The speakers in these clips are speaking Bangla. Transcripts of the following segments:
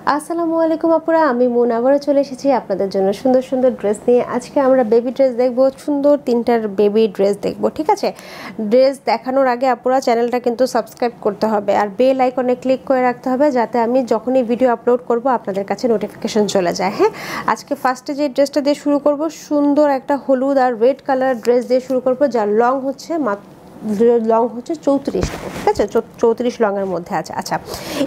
আসসালামু আলাইকুম আপুরা, আমি মুন আবারও চলে এসেছি আপনাদের জন্য সুন্দর সুন্দর ড্রেস নিয়ে। আজকে আমরা বেবি ড্রেস দেখব, সুন্দর তিনটার বেবি ড্রেস দেখব। ঠিক আছে, ড্রেস দেখানোর আগে আপুরা চ্যানেলটা কিন্তু সাবস্ক্রাইব করতে হবে আর বেল আইকনে ক্লিক করে রাখতে হবে, যাতে আমি যখনই ভিডিও আপলোড করব আপনাদের কাছে নোটিফিকেশন চলে যায়। হ্যাঁ, আজকে ফার্স্টে যে ড্রেসটা দিয়ে শুরু করব, সুন্দর একটা হলুদ আর রেড কালার ড্রেস দিয়ে শুরু করব, যার লং হচ্ছে 34। ঠিক আছে, 34 লংয়ের মধ্যে আছে। আচ্ছা,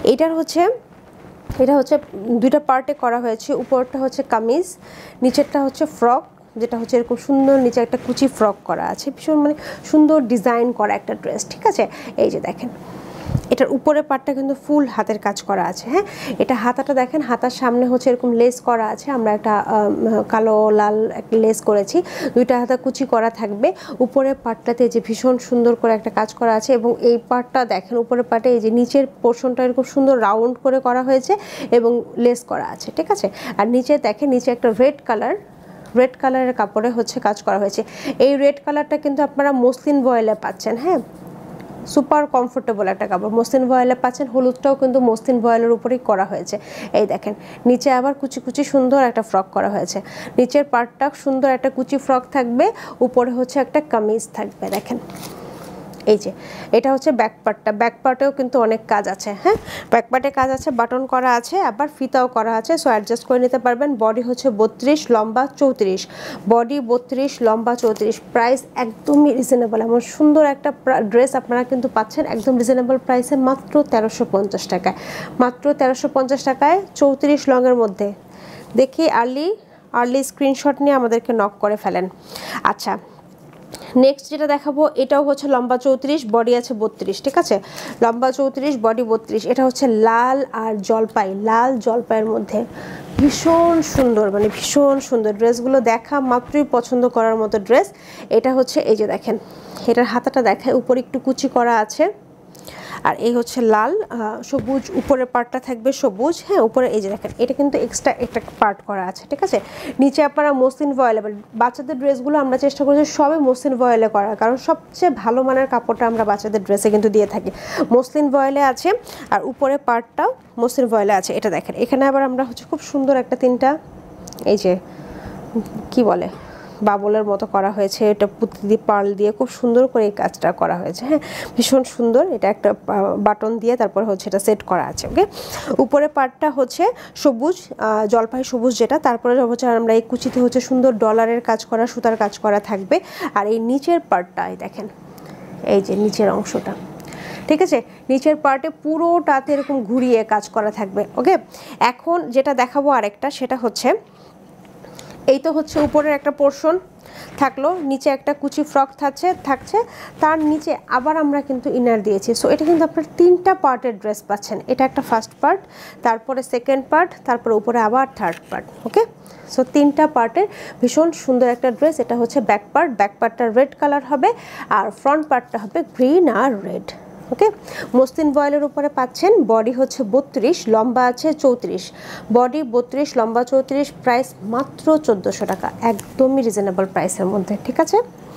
এটা হচ্ছে দুইটা পার্টে করা হয়েছে। উপরটা হচ্ছে কামিজ, নিচেরটা হচ্ছে ফ্রক, যেটা হচ্ছে এরকম সুন্দর নিচে একটা কুচি ফ্রক করা আছে, ভীষণ মানে সুন্দর ডিজাইন করা একটা ড্রেস। ঠিক আছে, এই যে দেখেন এটার উপরের পার্টটা কিন্তু ফুল হাতের কাজ করা আছে। হ্যাঁ, এটা হাতাটা দেখেন, হাতার সামনে হচ্ছে এরকম লেস করা আছে, আমরা একটা কালো লাল একটা লেস করেছি, দুইটা হাতা কুচি করা থাকবে। উপরের পার্টটাতে যে ভীষণ সুন্দর করে একটা কাজ করা আছে, এবং এই পার্টটা দেখেন উপরের পার্টে এই যে নিচের পোর্শনটা এরকম সুন্দর রাউন্ড করে করা হয়েছে এবং লেস করা আছে। ঠিক আছে, আর নিচে দেখেন নিচে একটা রেড কালারের কাপড়ে হচ্ছে কাজ করা হয়েছে। এই রেড কালারটা কিন্তু আপনারা মসলিন ভয়েলে পাচ্ছেন। হ্যাঁ, সুপার কমফোর্টেবল একটা কাপড়, মসলিন ভয়েলে পাচ্ছেন। হলুদটাও কিন্তু মসলিন ভয়েলের উপরেই করা হয়েছে। এই দেখেন নিচে আবার কুচি কুচি সুন্দর একটা ফ্রক করা হয়েছে। নিচের পার্টটা সুন্দর একটা কুচি ফ্রক থাকবে, উপরে হচ্ছে একটা কামিজ থাকবে। দেখেন এই যে এটা হচ্ছে ব্যাক পার্টেও কিন্তু অনেক কাজ আছে। হ্যাঁ, ব্যাক পার্টে কাজ আছে, বাটন করা আছে, আবার ফিতাও করা আছে, সো অ্যাডজাস্ট করে নিতে পারবেন। বডি হচ্ছে 32, লম্বা 34। বডি 32, লম্বা 34। প্রাইস একদমই রিজনেবল। এমন সুন্দর একটা ড্রেস আপনারা কিন্তু পাচ্ছেন একদম রিজনেবল প্রাইসে, মাত্র 1350 টাকায়। মাত্র 1350 টাকায় 34 লংয়ের মধ্যে। দেখি আর্লি স্ক্রিনশট নিয়ে আমাদেরকে নক করে ফেলেন। আচ্ছা, নেক্সট যেটা দেখাবো, এটাও হচ্ছে লম্বা 34, বডি আছে 32। ঠিক আছে, লম্বা 34, বডি 32। এটা হচ্ছে লাল জলপাইয়ের মধ্যে ভীষণ সুন্দর, মানে ভীষণ সুন্দর ড্রেসগুলো দেখা মাত্রই পছন্দ করার মতো ড্রেস। এটা হচ্ছে এই যে দেখেন, এটার হাতাটা দেখায়, উপরে একটু কুচি করা আছে, আর এই হচ্ছে লাল সবুজ, উপরের পার্টটা থাকবে সবুজ। হ্যাঁ, উপরে এই যে দেখেন এটা কিন্তু এক্সট্রা একটা পার্ট করা আছে। ঠিক আছে, নিচে আপনারা মসলিন ভয়েলে, বাচ্চাদের ড্রেসগুলো আমরা চেষ্টা করছি সবই মসলিন ভয়েলে করার, কারণ সবচেয়ে ভালো মানের কাপড়টা আমরা বাচ্চাদের ড্রেসে কিন্তু দিয়ে থাকি। মসলিন ভয়েলে আছে আর উপরে পার্টটাও মসলিন ভয়েলে আছে। এটা দেখেন এখানে আবার আমরা হচ্ছে খুব সুন্দর একটা তিনটা এই যে কি বলে বাবলের মতো করা হয়েছে, এটা পুঁতি দিয়ে পার্ল দিয়ে খুব সুন্দর করে এই কাজটা করা হয়েছে। হ্যাঁ, ভীষণ সুন্দর। এটা একটা বাটন দিয়ে তারপর হচ্ছে এটা সেট করা আছে। ওকে, উপরে পার্টটা হচ্ছে সবুজ, জলপাই সবুজ যেটা, তারপরে হচ্ছে আমরা এই কুচিতে হচ্ছে সুন্দর ডলারের কাজ করা, সুতার কাজ করা থাকবে। আর এই নিচের পার্টটা দেখেন, এই যে নিচের অংশটা, ঠিক আছে, নিচের পার্টে পুরোটাতে এরকম ঘুরিয়ে কাজ করা থাকবে। ওকে, এখন যেটা দেখাবো আরেকটা, সেটা হচ্ছে এই তো হচ্ছে উপরের একটা পোর্শন থাকলো, নিচে একটা কুচি ফ্রক থাকছে, তার নিচে আবার আমরা কিন্তু ইনার দিয়েছি। সো এটা কিন্তু আপনার তিনটা পার্টের ড্রেস পাচ্ছেন। এটা একটা ফার্স্ট পার্ট, তারপরে সেকেন্ড পার্ট, তারপরে উপরে আবার থার্ড পার্ট। ওকে, সো তিনটা পার্টের ভীষণ সুন্দর একটা ড্রেস। এটা হচ্ছে ব্যাক পার্টটা রেড কালার হবে, আর ফ্রন্ট পার্টটা হবে গ্রিন আর রেড। ওকে, মসলিন ভয়েলের উপরে পাচ্ছেন। বডি হচ্ছে 32, লম্বা আছে 34। বডি 32, লম্বা 34। প্রাইস মাত্র 1400 টাকা, একদমই রিজনেবল প্রাইসের মধ্যে। ঠিক আছে,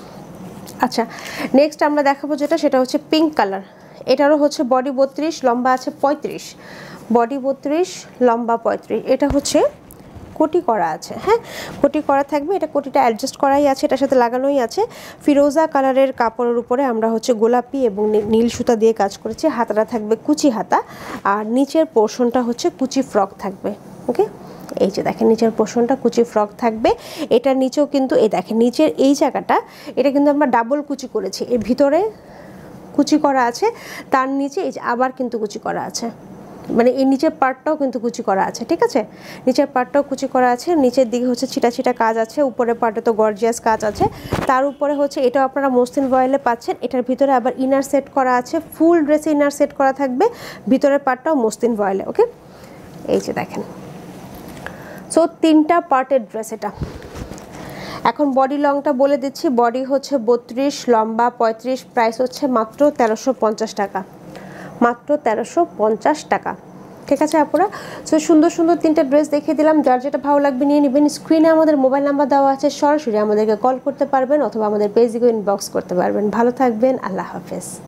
আচ্ছা নেক্সট আমরা দেখাবো যেটা, সেটা হচ্ছে পিঙ্ক কালার। এটারও হচ্ছে বডি 32, লম্বা আছে 35। বডি 32, লম্বা 35। এটা হচ্ছে কোটি করা আছে। হ্যাঁ, কোটি করা থাকবে, এটা কোটিটা অ্যাডজাস্ট করাই আছে, এটার সাথে লাগানোই আছে। ফিরোজা কালারের কাপড়ের উপরে আমরা হচ্ছে গোলাপি এবং নীল সুতা দিয়ে কাজ করেছি। হাতাটা থাকবে কুচি হাতা, আর নিচের পোর্শনটা হচ্ছে কুচি ফ্রক থাকবে। ওকে, এই যে দেখেন নিচের পোর্শনটা কুচি ফ্রক থাকবে। এটার নিচেও কিন্তু এই দেখেন নিচের এই জায়গাটা, এটা কিন্তু আমরা ডাবল কুচি করেছি, এর ভিতরে কুচি করা আছে, তার নিচে এই যে আবার কিন্তু কুচি করা আছে, মানে এই নিচের পার্টটাও কিন্তু কুচি করা আছে। ঠিক আছে, নিচের পার্টটাও কুচি করা আছে, নিচের দিকে হচ্ছে ছিটা কাজ আছে, উপরের পার্টে তো গর্জিয়াস কাজ আছে। তার উপরে হচ্ছে এটাও আপনারা মসলিন ভয়েলে পাচ্ছেন। এটার ভিতরে আবার ইনার সেট করা আছে, ফুল ড্রেসে ইনার সেট করা থাকবে, ভিতরের পার্টটাও মসলিন ভয়েলে। ওকে, এই যে দেখেন, সো তিনটা পার্টের ড্রেস এটা। এখন বডি লংটা বলে দিচ্ছি, বডি হচ্ছে 32, লম্বা 35। প্রাইস হচ্ছে মাত্র 1350 টাকা, মাত্র 1350 টাকা। ঠিক আছে আপুরা, সো সুন্দর সুন্দর তিনটা ড্রেস দেখিয়ে দিলাম, যার যেটা ভালো লাগবে নিয়ে নেবেন। স্ক্রিনে আমাদের মোবাইল নাম্বার দেওয়া আছে, সরাসরি আমাদেরকে কল করতে পারবেন অথবা আমাদের পেজে ইনবক্স করতে পারবেন। ভালো থাকবেন, আল্লাহ হাফেজ।